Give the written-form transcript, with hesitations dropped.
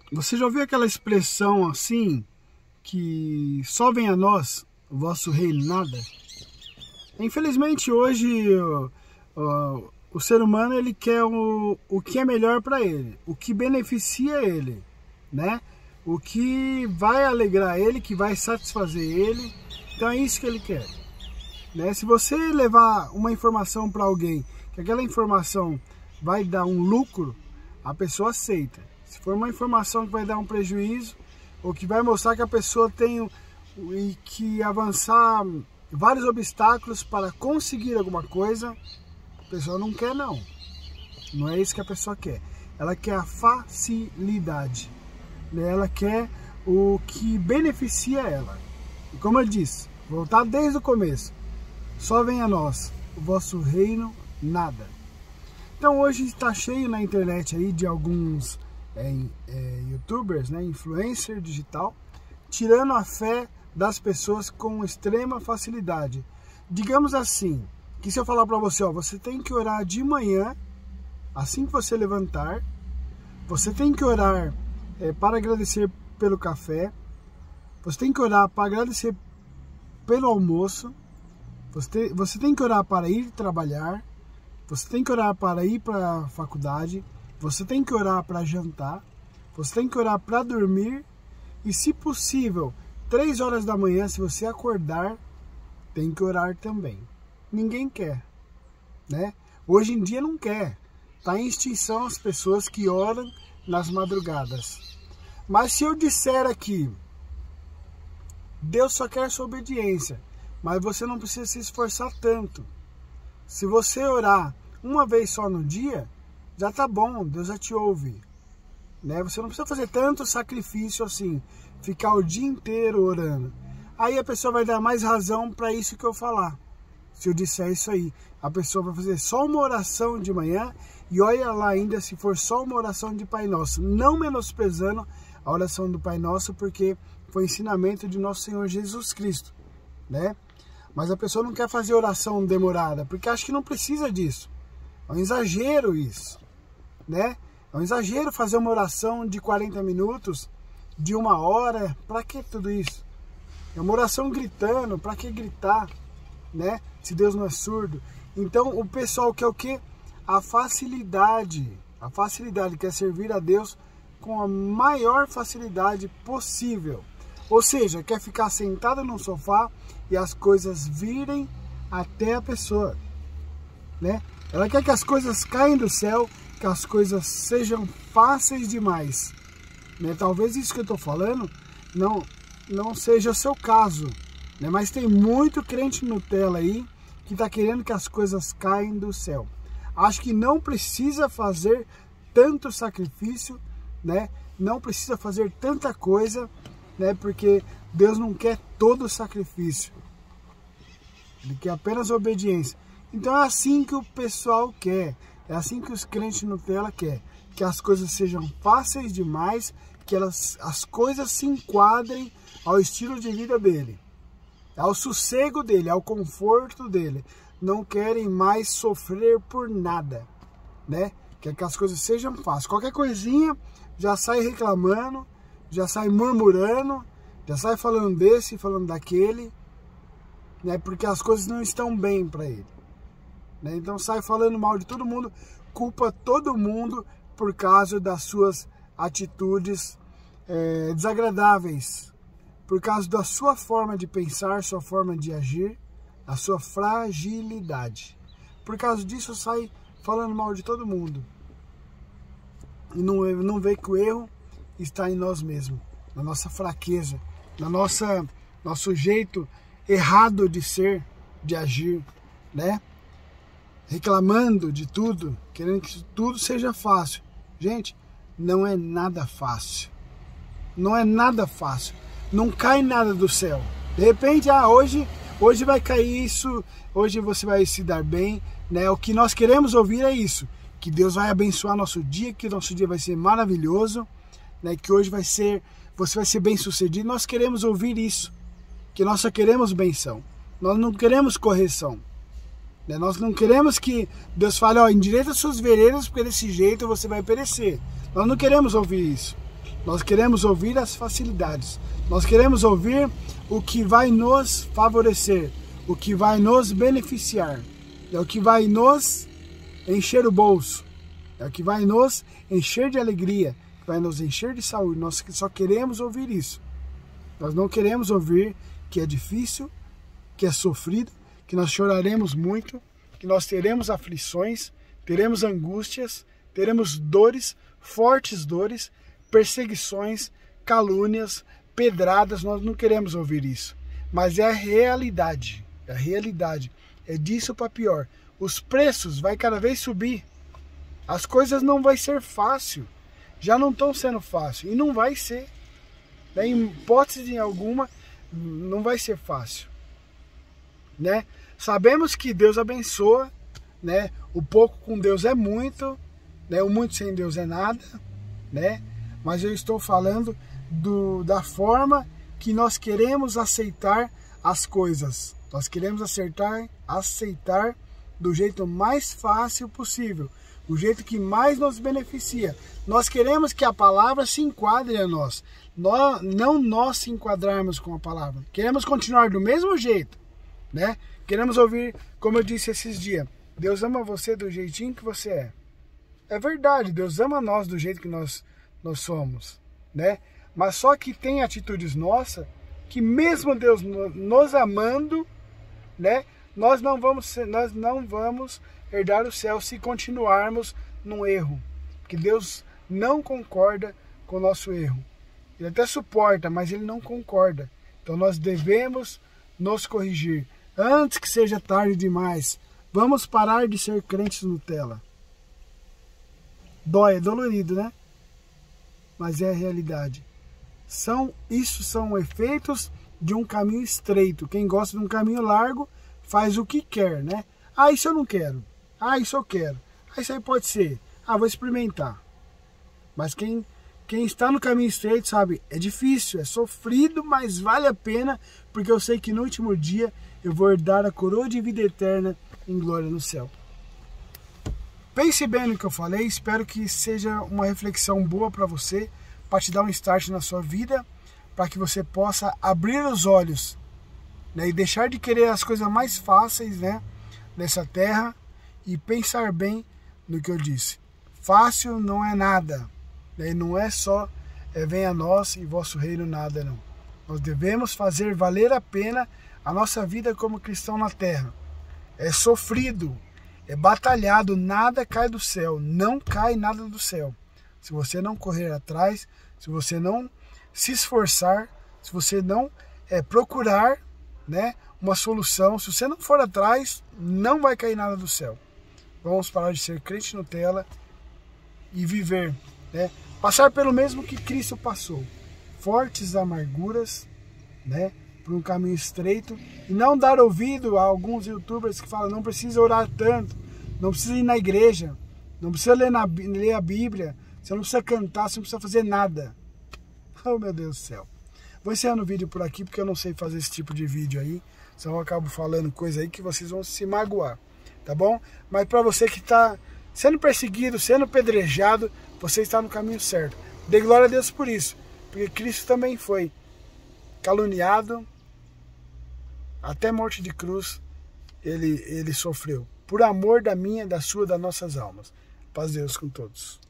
Você já ouviu aquela expressão assim, que só vem a nós o vosso reino nada? Infelizmente hoje o ser humano ele quer o que é melhor para ele, o que beneficia ele, né? O que vai alegrar ele, que vai satisfazer ele. Então é isso que ele quer, né? Se você levar uma informação para alguém, que aquela informação vai dar um lucro, a pessoa aceita. Se for uma informação que vai dar um prejuízo, ou que vai mostrar que a pessoa tem que avançar vários obstáculos para conseguir alguma coisa, a pessoa não quer não. Não é isso que a pessoa quer. Ela quer a facilidade. Ela quer o que beneficia ela. E como eu disse, voltar desde o começo. Só vem a nós o vosso reino nada. Então hoje está cheio na internet aí de alguns youtubers, né, influencer digital, tirando a fé das pessoas com extrema facilidade. Digamos assim, que se eu falar para você, ó, você tem que orar de manhã, assim que você levantar, você tem que orar para agradecer pelo café, você tem que orar para agradecer pelo almoço, você tem que orar para ir trabalhar, você tem que orar para ir para a faculdade, você tem que orar para jantar, você tem que orar para dormir e, se possível, 3 horas da manhã, se você acordar, tem que orar também. Ninguém quer, né? Hoje em dia não quer. Está em extinção as pessoas que oram nas madrugadas. Mas se eu disser aqui, Deus só quer sua obediência, mas você não precisa se esforçar tanto. Se você orar uma vez só no dia, já tá bom, Deus já te ouve, né? Você não precisa fazer tanto sacrifício assim, ficar o dia inteiro orando. Aí a pessoa vai dar mais razão para isso que eu falar. Se eu disser isso aí, a pessoa vai fazer só uma oração de manhã e olha lá ainda se for só uma oração de Pai Nosso, não menosprezando a oração do Pai Nosso, porque foi ensinamento de nosso Senhor Jesus Cristo, né? Mas a pessoa não quer fazer oração demorada, porque acha que não precisa disso. É um exagero isso, né? É um exagero fazer uma oração de 40 minutos, de 1 hora. Para que tudo isso? É uma oração gritando, para que gritar, né? Se Deus não é surdo. Então o pessoal quer o quê? A facilidade. A facilidade, quer servir a Deus com a maior facilidade possível. Ou seja, quer ficar sentado no sofá e as coisas virem até a pessoa, né? Ela quer que as coisas caem do céu, que as coisas sejam fáceis demais, né? Talvez isso que eu estou falando não seja o seu caso, né? Mas tem muito crente Nutella aí que está querendo que as coisas caem do céu. Acho que não precisa fazer tanto sacrifício, né? Não precisa fazer tanta coisa, né? Porque Deus não quer todo o sacrifício. Ele quer apenas obediência. Então é assim que o pessoal quer. É assim que os crentes Nutella querem. Que as coisas sejam fáceis demais, que as coisas se enquadrem ao estilo de vida dele, ao sossego dele, ao conforto dele. Não querem mais sofrer por nada, né? Quer que as coisas sejam fáceis. Qualquer coisinha já sai reclamando, já sai murmurando, já sai falando desse, falando daquele, né? Porque as coisas não estão bem para ele, né? Então sai falando mal de todo mundo, culpa todo mundo por causa das suas atitudes desagradáveis, por causa da sua forma de pensar, sua forma de agir, a sua fragilidade. Por causa disso sai falando mal de todo mundo e não vê que o erro está em nós mesmos, na nossa fraqueza, na nosso jeito errado de ser, de agir, né? Reclamando de tudo, querendo que tudo seja fácil. Gente, não é nada fácil. Não é nada fácil. Não cai nada do céu. De repente, hoje vai cair isso, hoje você vai se dar bem, né? O que nós queremos ouvir é isso, que Deus vai abençoar nosso dia, que nosso dia vai ser maravilhoso, né? Que hoje você vai ser bem sucedido. Nós queremos ouvir isso, que nós só queremos benção. Nós não queremos correção. Nós não queremos que Deus fale, ó, endireita suas veredas, porque desse jeito você vai perecer. Nós não queremos ouvir isso. Nós queremos ouvir as facilidades. Nós queremos ouvir o que vai nos favorecer, o que vai nos beneficiar, é o que vai nos encher o bolso, é o que vai nos encher de alegria, que vai nos encher de saúde. Nós só queremos ouvir isso. Nós não queremos ouvir que é difícil, que é sofrido, que nós choraremos muito, que nós teremos aflições, teremos angústias, teremos dores, fortes dores, perseguições, calúnias, pedradas. Nós não queremos ouvir isso. Mas é a realidade. É a realidade. É disso para pior. Os preços vai cada vez subir. As coisas não vai ser fácil. Já não estão sendo fácil. E não vai ser. Em hipótese alguma, não vai ser fácil. Né? Sabemos que Deus abençoa. Né? O pouco com Deus é muito. Né? O muito sem Deus é nada. Né? Mas eu estou falando da forma que nós queremos aceitar as coisas. Nós queremos aceitar do jeito mais fácil possível, o jeito que mais nos beneficia. Nós queremos que a palavra se enquadre a nós, não nós se enquadrarmos com a palavra. Queremos continuar do mesmo jeito, né? Queremos ouvir, como eu disse esses dias, Deus ama você do jeitinho que você é. É verdade, Deus ama nós do jeito que nós somos, né? Mas só que tem atitudes nossas que mesmo Deus nos amando, né? Nós não vamos herdar o céu se continuarmos num erro. Porque Deus não concorda com o nosso erro. Ele até suporta, mas Ele não concorda. Então nós devemos nos corrigir antes que seja tarde demais. Vamos parar de ser crentes Nutella. Dói, é dolorido, né? Mas é a realidade. Isso são efeitos de um caminho estreito. Quem gosta de um caminho largo faz o que quer, né? Ah, isso eu não quero. Ah, isso eu quero. Ah, isso aí pode ser. Ah, vou experimentar. Mas quem está no caminho estreito sabe, é difícil, é sofrido, mas vale a pena, porque eu sei que no último dia eu vou herdar a coroa de vida eterna em glória no céu. Pense bem no que eu falei, espero que seja uma reflexão boa para você, para te dar um start na sua vida, para que você possa abrir os olhos, né, e deixar de querer as coisas mais fáceis, né, dessa terra e pensar bem no que eu disse. Fácil não é nada, né, e não é só venha a nós e vosso reino nada, não. Nós devemos fazer valer a pena a nossa vida como cristão na terra. É sofrido, é batalhado, nada cai do céu, não cai nada do céu. Se você não correr atrás, se você não se esforçar, se você não procurar, né, uma solução, se você não for atrás, não vai cair nada do céu. Vamos parar de ser crente Nutella e viver, né, passar pelo mesmo que Cristo passou. Fortes amarguras, né, por um caminho estreito, e não dar ouvido a alguns youtubers que falam não precisa orar tanto, não precisa ir na igreja, não precisa ler a Bíblia, você não precisa cantar, você não precisa fazer nada. Oh, meu Deus do céu. Vou encerrando o vídeo por aqui, porque eu não sei fazer esse tipo de vídeo aí, senão eu acabo falando coisa aí que vocês vão se magoar, tá bom? Mas para você que está sendo perseguido, sendo pedrejado, você está no caminho certo. Dê glória a Deus por isso, porque Cristo também foi caluniado, até morte de cruz ele sofreu, por amor da minha, da sua, das nossas almas. Paz de Deus com todos.